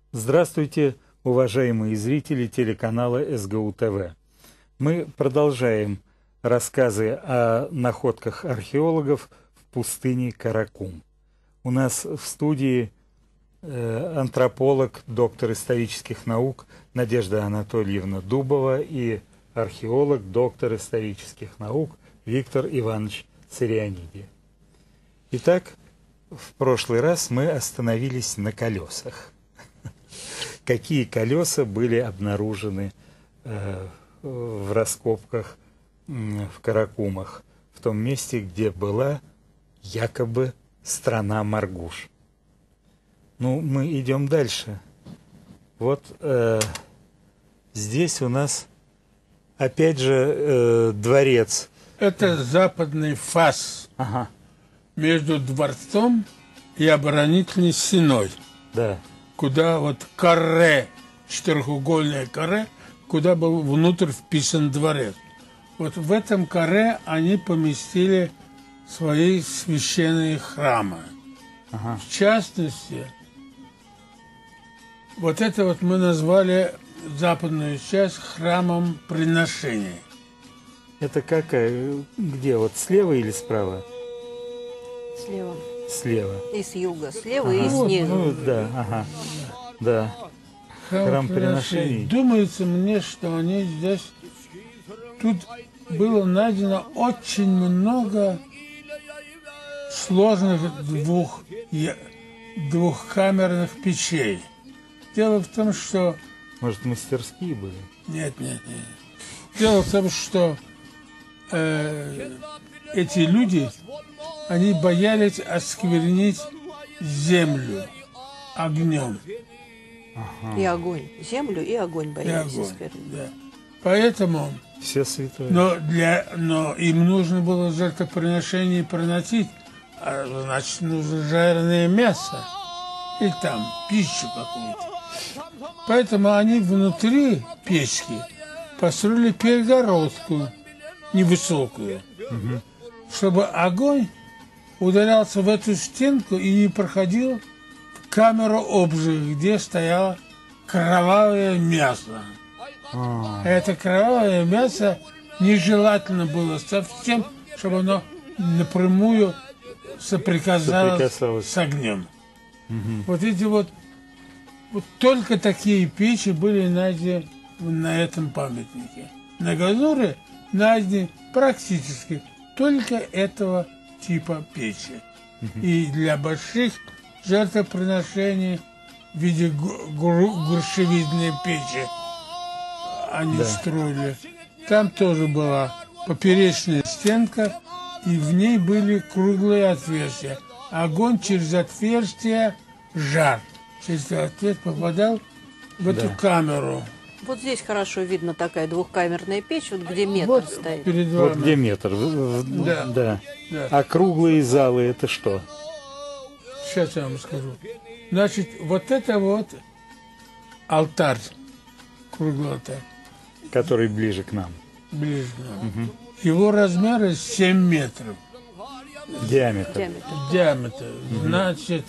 Здравствуйте, уважаемые зрители телеканала СГУ ТВ. Мы продолжаем рассказы о находках археологов в пустыне Каракум. У нас в студии антрополог, доктор исторических наук Надежда Анатольевна Дубова и археолог, доктор исторических наук Виктор Иванович Цирианиди. Итак, в прошлый раз мы остановились на колесах. Какие колеса были обнаружены в раскопках в Каракумах, в том месте, где была якобы страна Маргуш. Ну, мы идем дальше. Вот здесь у нас опять же дворец. Это западный фас между дворцом и оборонительной стеной. Да. Куда вот каре, четырехугольное каре, куда был внутрь вписан дворец. Вот в этом каре они поместили свои священные храмы. В частности, вот это вот мы назвали западную часть храмом приношений. Это какая? Где? Вот слева или справа? Слева. Слева. И с юга. Слева и снизу. Ну, да, да. Храм приношений. Думается мне, что они здесь... Тут было найдено очень много сложных двухкамерных печей. Дело в том, что... Может, мастерские были? Нет. Дело в том, что эти люди, они боялись осквернить землю огнем. И огонь. Землю и огонь боялись осквернить. Да. Поэтому... Все святое. Но им нужно было жертвоприношение проносить, а значит, нужно жареное мясо. И там пищу какую-то. Поэтому они внутри печки построили перегородку невысокую, чтобы огонь удалялся в эту стенку и не проходил в камеру обжига, где стояло кровавое мясо. Это кровавое мясо нежелательно было совсем, чтобы оно напрямую соприкасалось с огнем. Вот эти вот только такие печи были найдены на этом памятнике. На Газуре найдены практически только этого типа печи. И для больших жертвоприношений в виде грушевидной печи они строили. Там тоже была поперечная стенка, и в ней были круглые отверстия. Огонь через отверстие, жар через отверстие попадал в эту камеру. Вот здесь хорошо видно такая двухкамерная печь, вот где метр стоит. Перед вами. Вот где метр. Да. А круглые залы это что? Сейчас я вам скажу. Значит, вот это вот алтарь, круглый алтарь. Который ближе к нам. Ближе к нам. Его размеры 7 метров. Диаметр. Диаметр. Значит,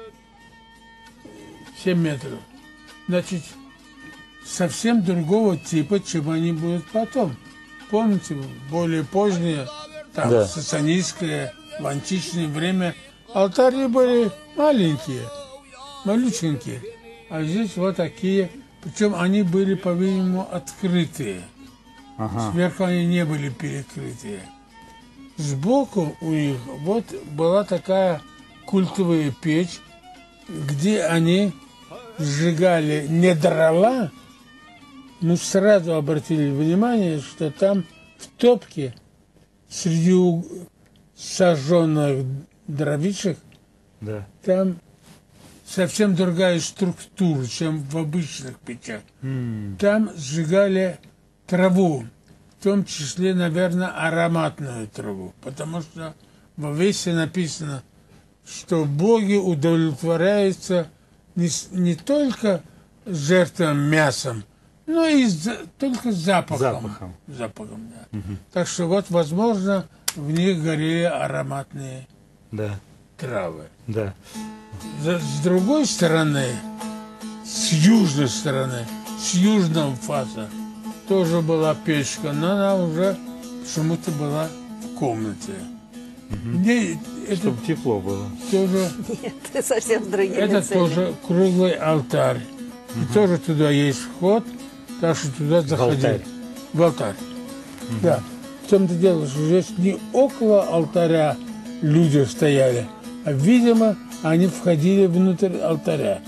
7 метров. Значит, совсем другого типа, чем они будут потом. Помните, более позднее, там, сасанийское, в античное время, алтари были маленькие, малюсенькие. А здесь вот такие, причем они были, по-видимому, открытые. Сверху они не были перекрытые. Сбоку у них вот была такая культовая печь, где они сжигали не дрова, но сразу обратили внимание, что там в топке среди сожженных дровишек там совсем другая структура, чем в обычных печах. Там сжигали траву, в том числе, наверное, ароматную траву, потому что в Овессе написано, что боги удовлетворяются не только жертвам мясом, но и только запахом. Запахом, да. Так что вот, возможно, в них горели ароматные травы. Да. С другой стороны, с южной стороны, с южного фаса, тоже была печка, но она уже почему-то была в комнате. Мне это Чтобы тепло было. тоже, Нет, совсем с другими это целями. тоже круглый алтарь. И тоже туда есть вход, так что туда заходить. алтарь. В алтарь. Да. В том-то дело, что здесь не около алтаря люди стояли, а, видимо, они входили внутрь алтаря.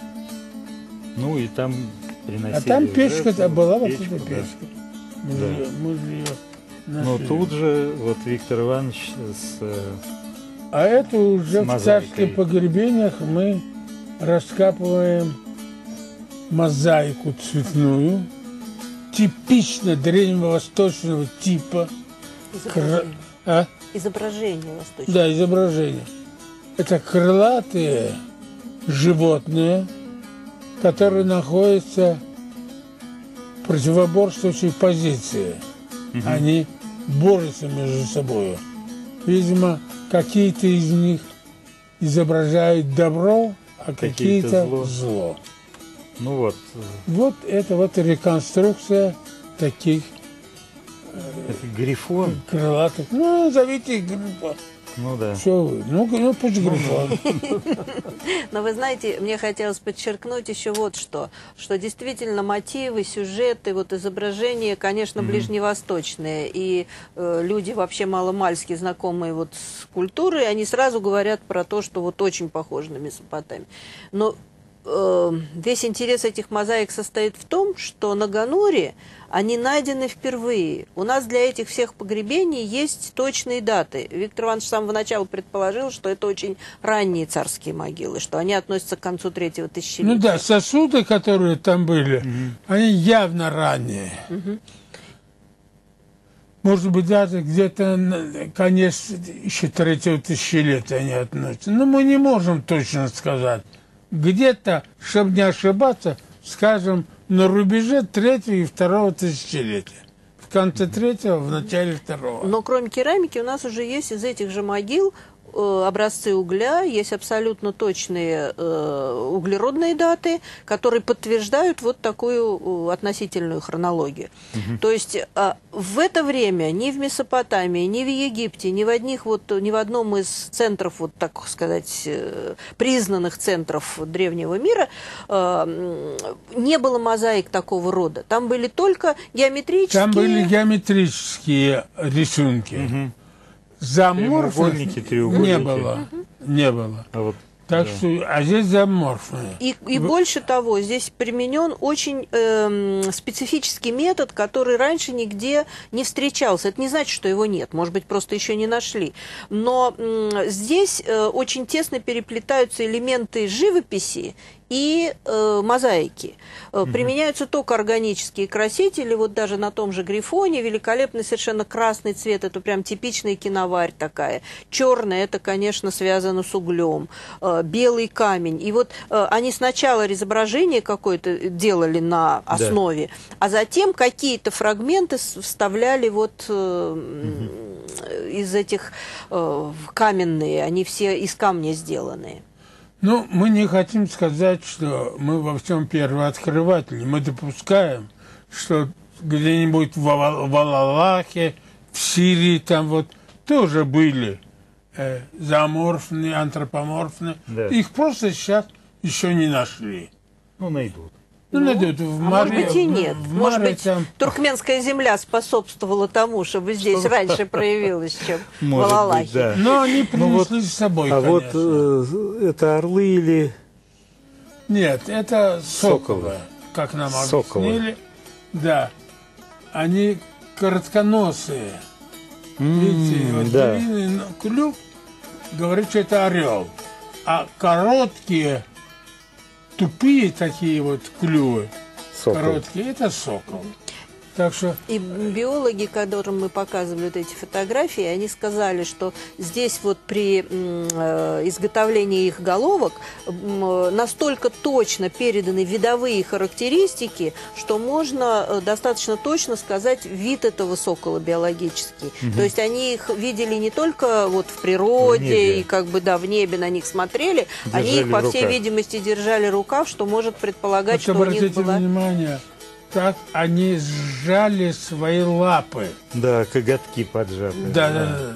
Ну и там приносили. А там печка, жертву, была вот печку, эта да. печка. Да. Мы же ее Но нашли. тут же вот Виктор Иванович А это уже в мозаикой. царских погребениях мы раскапываем мозаику цветную, типично древневосточного типа. Изображение. А? Изображение восточное. Да, изображение. Это крылатые животные, которые находятся в противоборствующей позиции. Они борются между собой. Видимо, какие-то из них изображают добро, а Какие-то какие-то зло. зло. ну вот, Вот это вот реконструкция таких это грифон. крылатых. Ну, зовите их грифон. Ну да. Что вы? Ну пусть грифон. Но вы знаете, мне хотелось подчеркнуть еще вот что действительно мотивы, сюжеты, вот изображения, конечно, ближневосточные. И люди вообще маломальски знакомые вот с культурой, они сразу говорят про то, что вот очень похоже на Месопотамию. Но весь интерес этих мозаик состоит в том, что на Гануре они найдены впервые. У нас для этих всех погребений есть точные даты. Виктор Иванович с самого начала предположил, что это очень ранние царские могилы, что они относятся к концу третьего тысячелетия. Ну да, сосуды, которые там были, они явно ранние. Может быть, даже где-то на конец еще третьего тысячелетия они относятся. Но мы не можем точно сказать. Где-то, чтобы не ошибаться, скажем, на рубеже третьего и второго тысячелетия. В конце третьего, в начале второго. Но кроме керамики у нас уже есть из этих же могил образцы угля, есть абсолютно точные углеродные даты, которые подтверждают вот такую относительную хронологию. То есть в это время ни в Месопотамии, ни в Египте, ни в одном из центров, вот так сказать, признанных центров древнего мира не было мозаик такого рода. Там были только геометрические... Там были геометрические рисунки. Заморфных Треугольники, треугольники. не было. Не было. А вот, Так да. что, а здесь заморфные. И больше того, здесь применен очень специфический метод, который раньше нигде не встречался. Это не значит, что его нет, может быть, просто еще не нашли. Но здесь очень тесно переплетаются элементы живописи и мозаики. Применяются только органические красители, вот даже на том же грифоне, великолепный совершенно красный цвет, это прям типичная киноварь такая. Черный, это, конечно, связано с углем. Белый камень. И вот они сначала изображение какое-то делали на основе, а затем какие-то фрагменты вставляли вот из этих каменные, они все из камня сделанные. Ну, мы не хотим сказать, что мы во всем первооткрыватели. Мы допускаем, что где-нибудь в Аллахе, в Сирии, там вот тоже были зооморфные, антропоморфные. Да. Их просто сейчас еще не нашли. Ну, найдут. Ну, найдут в море. Может быть и нет. В Может море быть, там... туркменская земля способствовала тому, чтобы здесь раньше проявилось, чем в Может быть, Алалахе. да. Но они Ну вот, принесли с собой, А вот конечно. это орлы или... Нет, это Соколы. соколы, как нам Соколы. объяснили. Да. Они коротконосые. Видите, вот да. длинный клюв, говорит, что это орел. А короткие, тупые такие вот клювы, Сокол. короткие, это сокол. Так что И биологи, которым мы показывали вот эти фотографии, они сказали, что здесь вот при изготовлении их головок настолько точно переданы видовые характеристики, что можно достаточно точно сказать вид этого сокола биологический. То есть они их видели не только вот в природе, и как бы, да, в небе на них смотрели, они их, по всей видимости, держали рукав, что может предполагать, вот что у них обратите была... внимание, так они сжали свои лапы. Да, коготки поджаты. Да.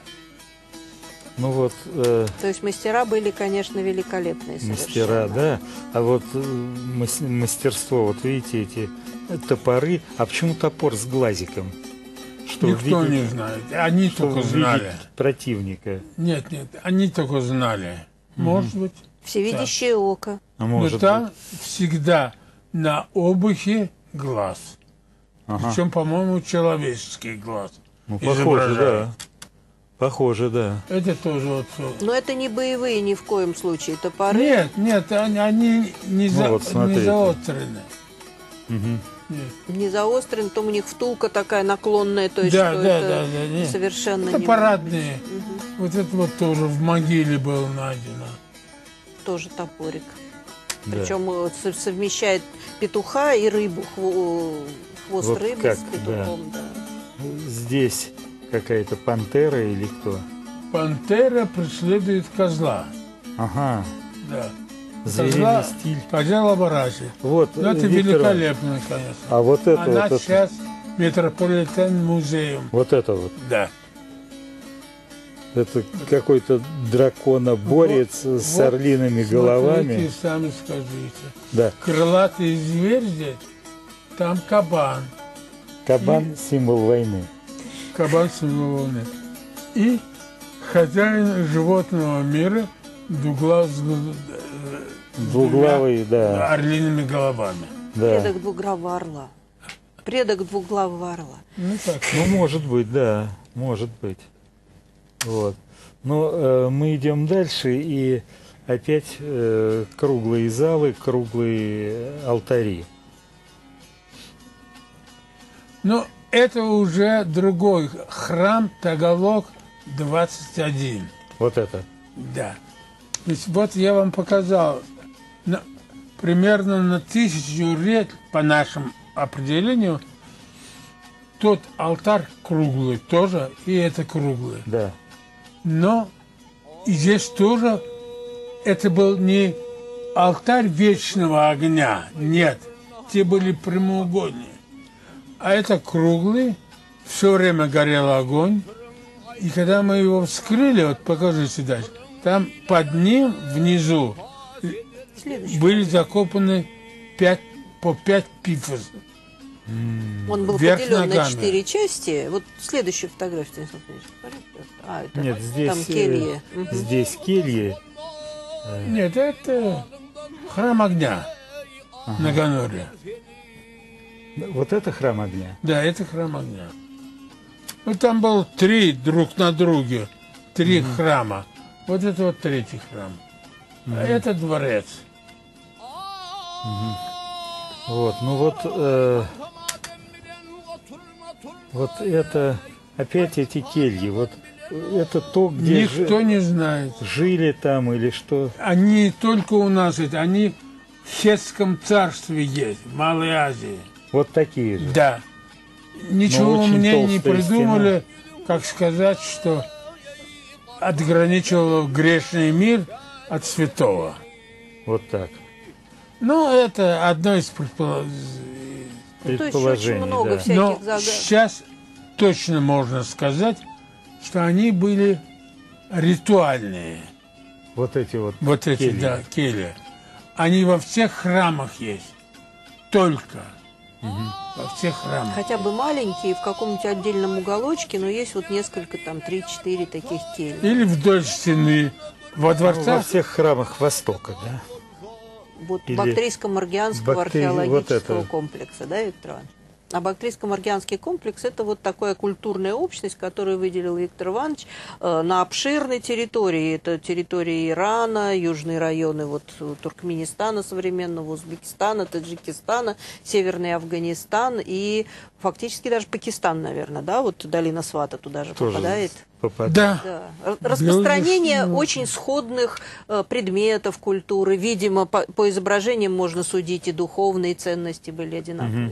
Ну вот, То есть мастера были, конечно, великолепные мастера, совершенно. да. А вот мастерство, вот видите, эти топоры. А почему топор с глазиком? Что Никто видеть- не знает. Они что только увидеть знали. противника. Нет, они только знали. Может быть. Всевидящее око. А Но может там быть. всегда на обухе глаз. Ага. Причем, по-моему, человеческий глаз. Ну, похоже, изображают. да. Похоже, да. Это тоже вот всё. Но это не боевые ни в коем случае топоры. Нет, они не, вот смотрите. не заострены. Мгм. Нет. Не заострен, то у них втулка такая наклонная, то есть Да, что да, это да, нет. совершенно Это не парадные. Вот это вот тоже в могиле было найдено. тоже топорик. Да. Причем совмещает петуха и рыбу, хвост Вот рыбы как, с петухом. Да. Здесь какая-то пантера или кто? Пантера преследует козла. Ага. Да. Звериный стиль. Козел лаборатории. Вот, Ну, это Виктор, великолепно, конечно. А вот это Она вот, это, сейчас Метрополитен музеем. вот это вот. Да. Это какой-то драконоборец с Вот, орлиными головами. Смотрите, сами скажите. Да. Крылатый зверь здесь, там кабан. Кабан – символ войны. Кабан символный. И хозяин животного мира Двуглавый, да. орлиными головами. Да. Предок двуглавого орла. Предок двуглавого орла. Ну так. Ну, может быть, да. Может быть. Вот. Но мы идем дальше, и опять круглые залы, круглые алтари. Но это уже другой храм Тагалог 21. Вот это. Да. То есть вот я вам показал примерно на 1000 лет по нашему определению тот алтарь круглый тоже, и это круглый. Да. Но и здесь тоже это был не алтарь вечного огня, нет, те были прямоугольные. А это круглый, все время горел огонь. И когда мы его вскрыли, вот покажите дальше, там под ним внизу были закопаны по 5 пифос. Он был Вверх поделен на ногами. 4 части. Вот следующая фотография, Станислав Ильич. А, это Нет, здесь, там кельи. здесь кельи. Нет, это храм огня на Ганоре. Вот это храм огня. Да, это храм огня. Ну, там было 3 друг на друге, 3 храма. Вот это вот 3-й храм. А это дворец. Вот, ну вот, вот это опять эти кельи. Вот это то, где Никто не знает. жили там или что. Они не только у нас, они в Хетском царстве есть, в Малой Азии. Вот такие же. Да. Ничего Но очень мне не толстая придумали, как сказать, что отграничивало грешный мир от святого. Вот так. Ну, это одно из То есть очень Предположений, много да. всяких Но загадок. сейчас точно можно сказать, что они были ритуальные. Вот эти вот. Вот эти, кельи. да, кельи. Они во всех храмах есть. Только. Во всех храмах. Хотя бы маленькие, в каком-нибудь отдельном уголочке, но есть вот несколько, там, 3-4 таких кельи. Или вдоль стены. Во Во дворцах. всех храмах Востока, да? Вот Или Бактрийско-Маргианского вот археологического это. комплекса, да, Виктор Иванович? А Бактрийско-Маргианский комплекс – это вот такая культурная общность, которую выделил Виктор Иванович на обширной территории. Это территории Ирана, южные районы вот, Туркменистана современного, Узбекистана, Таджикистана, Северный Афганистан и фактически даже Пакистан, наверное, да? Вот долина Свата туда же тоже попадает. Да. Да. Распространение очень сходных предметов культуры. Видимо, по изображениям можно судить, и духовные ценности были одинаковые.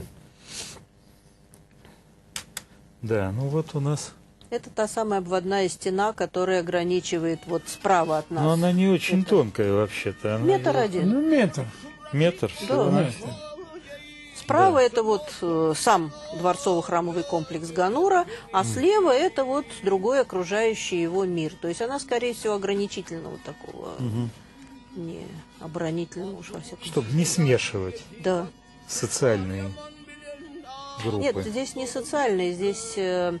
Да, ну вот у нас... Это та самая обводная стена, которая ограничивает вот справа от нас. Но она не очень тонкая вообще-то. Она Метр один. Ну, метр. Метр всего. Да. Справа это вот сам дворцово-храмовый комплекс Ганура, а слева это вот другой окружающий его мир. То есть она, скорее всего, ограничительного такого, не оборонительного уж во всяком случае. Чтобы не смешивать Да. социальные группы. Нет, здесь не социальное, здесь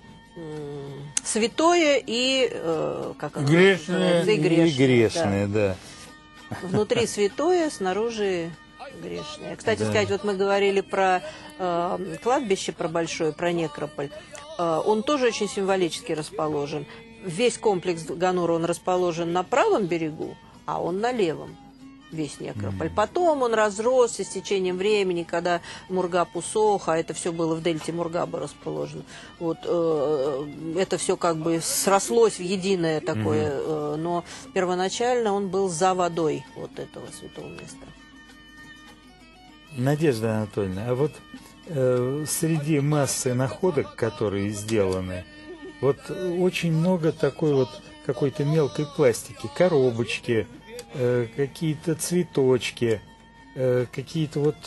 святое и как оно Грешное. называется? И грешные, да. Внутри святое, снаружи грешное. Кстати сказать, вот мы говорили про кладбище, про большое, про некрополь. Он тоже очень символически расположен. Весь комплекс Ганура, он расположен на правом берегу, а он на левом. Весь некрополь. Потом он разросся с течением времени, когда Мургаб усох, а это все было в дельте Мургаба расположено. Вот, это все как бы срослось в единое такое, но первоначально он был за водой вот этого святого места. Надежда Анатольевна, а вот среди массы находок, которые сделаны, вот очень много такой вот какой-то мелкой пластики, коробочки, какие-то цветочки, какие-то вот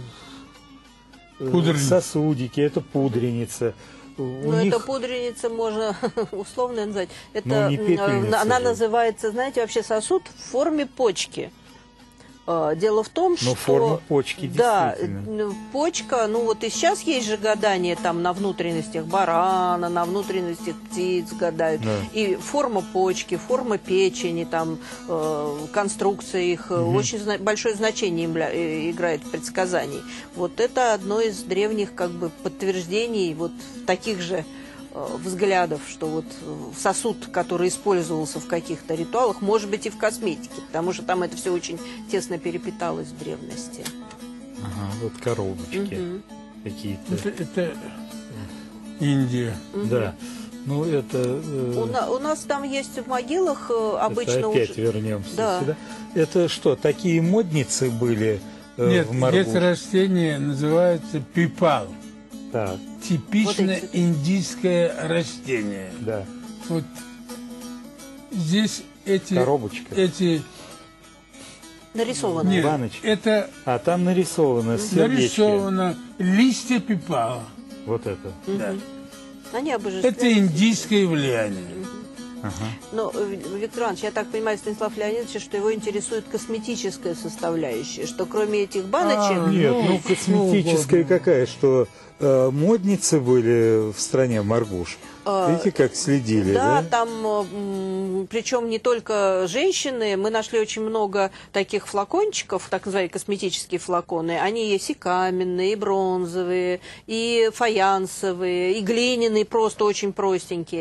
сосудики, это пудреница. Но эта пудреница можно условно назвать. Это, не пепельница она же. называется, знаете, вообще сосуд в форме почки. Дело в том, что... форма почки, да, действительно. почка, ну вот и сейчас есть же гадания там на внутренностях барана, на внутренностях птиц гадают. Да. И форма почки, форма печени, там, конструкция их, очень большое значение играет в предсказании. Вот это одно из древних как бы подтверждений вот таких же взглядов, что вот сосуд, который использовался в каких-то ритуалах, может быть и в косметике, потому что там это все очень тесно перепиталось в древности. Ага, вот коробочки какие-то. Это Индия. Да. Ну, это... У нас там есть в могилах обычно... Это опять уже... вернемся сюда. Это что, такие модницы были Нет, в Маргуш? это растение называется пипал. Так. Типичное вот индийское растение. Да. Вот здесь эти... Коробочка. Эти... Нарисовано. Нет, баночки. Это... А там нарисовано сердечки. Нарисовано листья пипала. Вот это. Да. Они обожествляют. Это индийское влияние. Ага. Но, Виктор Иванович, я так понимаю, Станислав Леонидович, что его интересует косметическая составляющая, что кроме этих баночек... Нет, ну косметическая какая, что модницы были в стране Маргуш. Видите, как следили, да? Да, там, причем не только женщины, мы нашли очень много таких флакончиков, так называемые косметические флаконы. Они есть и каменные, и бронзовые, и фаянсовые, и глиняные, просто очень простенькие.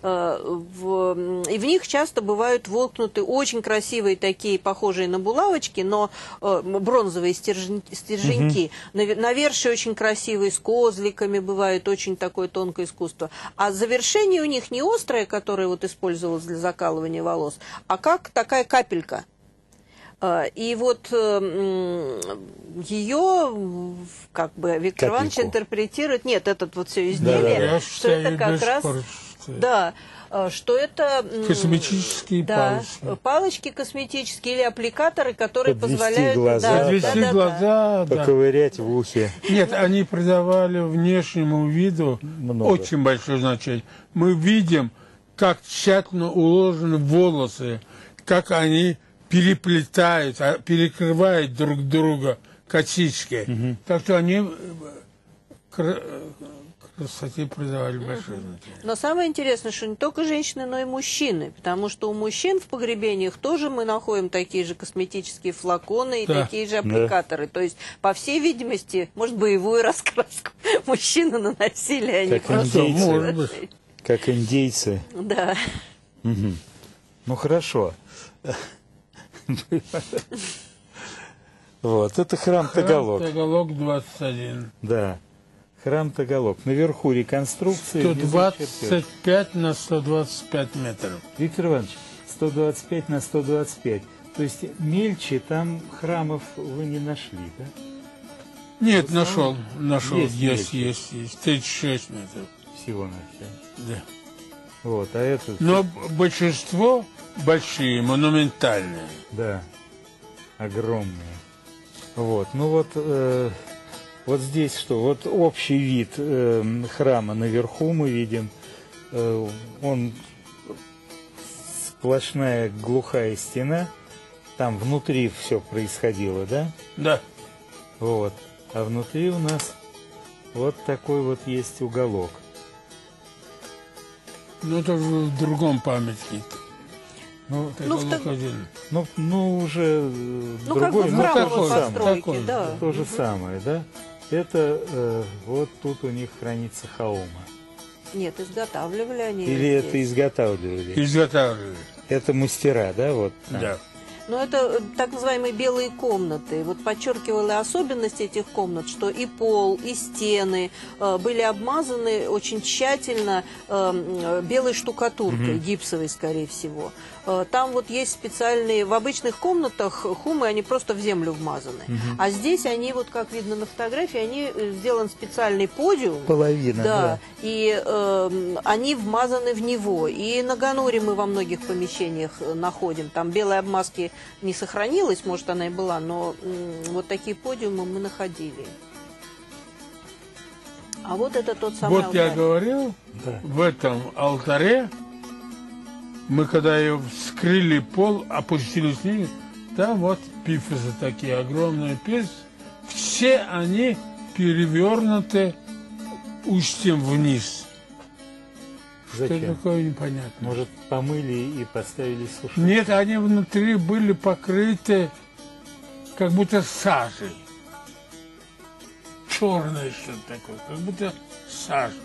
И в них часто бывают воткнуты очень красивые такие, похожие на булавочки, но бронзовые стерженьки. Навершие очень красивые, с козликами бывают, очень такое тонкое искусство. А завершение у них не острое, которое вот использовалось для закалывания волос, а как такая капелька. И вот ее, как бы, Виктор Иванович интерпретирует, нет, это вот все изделие, что это как раз... Да, что это косметические палочки. Палочки косметические или аппликаторы, которые подвести позволяют глаза, подвести глаза, поковырять в ухе. Нет, они придавали внешнему виду очень большое значение. Мы видим, как тщательно уложены волосы, как они переплетают, перекрывают друг друга косички. Так что они красоте придавали большое значение. Но самое интересное, что не только женщины, но и мужчины, потому что у мужчин в погребениях тоже мы находим такие же косметические флаконы и такие же аппликаторы. То есть, по всей видимости, может, боевую раскраску мужчины наносили, а не просто... Как индейцы. Да. Угу. Ну, хорошо. Вот, это храм Тагалог. Тагалог 21. Да, храм Тагалог. Наверху реконструкции. 125 на 125 метров. Виктор Иванович, 125 на 125. То есть мельче там храмов вы не нашли, да? Нет, нашел. Есть. 36 метров. Всего на все. Да. Вот, а это... Но большинство большие, монументальные. Да, огромные. Вот, ну вот, вот здесь что? Вот общий вид храма наверху мы видим. Он сплошная глухая стена. Там внутри все происходило, да? Да. Вот. А внутри у нас вот такой вот есть уголок. Ну, это в другом памятнике. Ну, уже другой, как бы в то же самое. постройке, да. То же самое, да? Это вот тут у них хранится хаума. Нет, изготавливали они. Или здесь. это изготавливали? Изготавливали. Это мастера, да? Вот. Да. Но это так называемые белые комнаты. Вот подчеркивала особенность этих комнат, что и пол, и стены были обмазаны очень тщательно белой штукатуркой, гипсовой, скорее всего. Там вот есть специальные, в обычных комнатах хумы, они просто в землю вмазаны. А здесь они, вот как видно на фотографии, они сделан специальный подиум. Половина, да. И они вмазаны в него. И на Гануре мы во многих помещениях находим. Там белой обмазки не сохранилось, может, она и была, но вот такие подиумы мы находили. А вот это тот самый Вот алтарь. я говорил, в этом алтаре, мы когда ее вскрыли пол, опустились вниз, там вот пифизы такие, огромные пифизы, все они перевернуты устьем вниз. Зачем? Что такое, непонятно. Может, помыли и поставили сушить? Нет, они внутри были покрыты как будто сажей. Черное что-то такое, как будто сажей.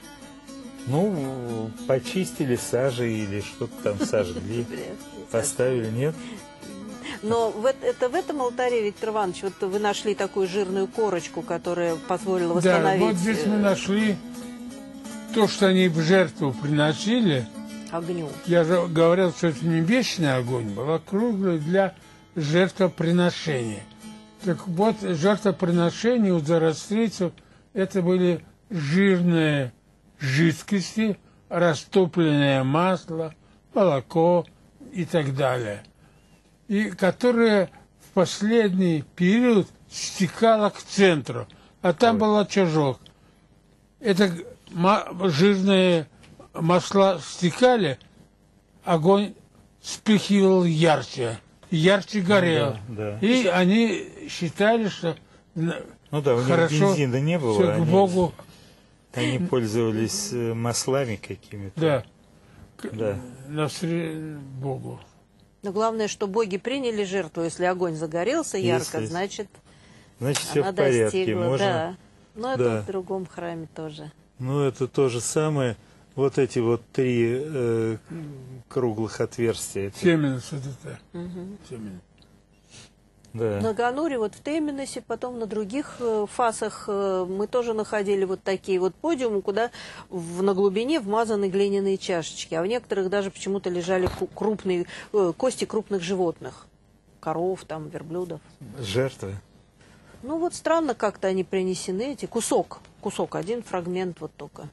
Ну, почистили сажей или что-то там сожгли, поставили, нет? Но в этом алтаре, Виктор Иванович, вот вы нашли такую жирную корочку, которая позволила восстановить... Да, вот здесь мы нашли то, что они в жертву приносили. Огню. Я же говорил, что это не вечный огонь был, а круглый для жертвоприношения. Так вот, жертвоприношения у зороастрийцев это были жирные жидкости, растопленное масло, молоко и так далее. И которые в последний период стекало к центру, а там был очажок. Это жирные масла стекали, огонь вспыхивал ярче горел. Да. И они считали, что ну да, у них хорошо бензина не было, все к Богу. Они пользовались маслами какими-то. Да. Навстречу Богу. Но главное, что боги приняли жертву. Если огонь загорелся ярко, значит все она в порядке. достигла. Можно... Да. Но это в другом храме тоже. Ну, это то же самое. Вот эти вот 3 круглых отверстия. Теменес это. Теменес. Да. На Гануре, вот в Теменесе, потом на других фасах мы тоже находили вот такие вот подиумы, куда на глубине вмазаны глиняные чашечки, а в некоторых даже почему-то лежали кости крупных животных, коров, там, верблюдов. Жертвы? Ну вот странно как-то они принесены, эти кусок, один фрагмент вот только.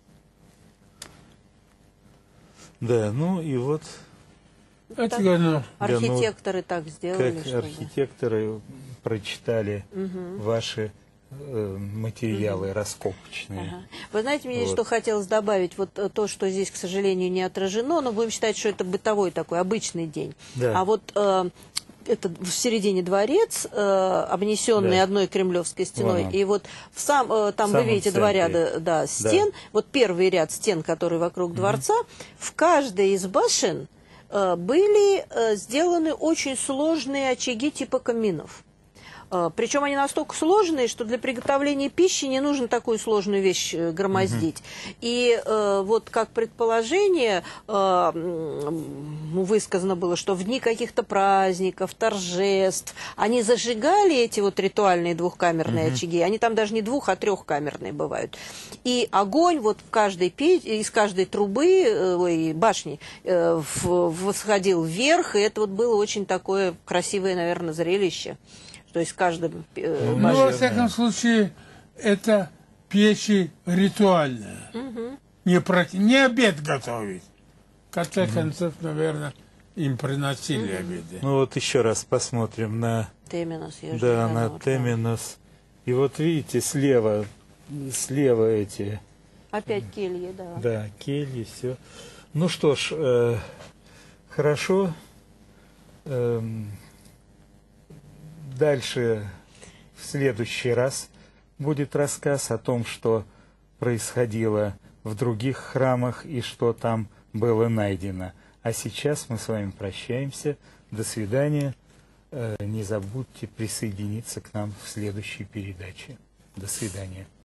Да, ну и вот... Архитекторы так сделали. Как архитекторы прочитали ваши материалы раскопочные. Ага. Вы знаете, мне что хотелось добавить? Вот то, что здесь, к сожалению, не отражено, но будем считать, что это бытовой такой обычный день. Да. А вот это в середине дворец, обнесенный Да. одной кремлевской стеной. Вон он. И вот там вы самом видите два центре. ряда стен. Вот первый ряд стен, который вокруг дворца, в каждой из башен были сделаны очень сложные очаги типа каминов. Причем они настолько сложные, что для приготовления пищи не нужно такую сложную вещь громоздить. И вот как предположение высказано было, что в дни каких-то праздников, торжеств, они зажигали эти вот ритуальные двухкамерные очаги. Они там даже не двух, а трехкамерные бывают. И огонь вот в каждой из каждой трубы, башни восходил вверх, и это вот было очень такое красивое, наверное, зрелище. То есть каждым... Ну, во всяком случае, это печи ритуальные. Не обед готовить. В конце концов, наверное, им приносили обеды. Ну вот еще раз посмотрим на... Теменос, Да, на Теменос. И вот видите, слева эти... Опять кельи, да. Да, кельи, все. Ну что ж, хорошо. Дальше в следующий раз будет рассказ о том, что происходило в других храмах и что там было найдено. А сейчас мы с вами прощаемся. До свидания. Не забудьте присоединиться к нам в следующей передаче. До свидания.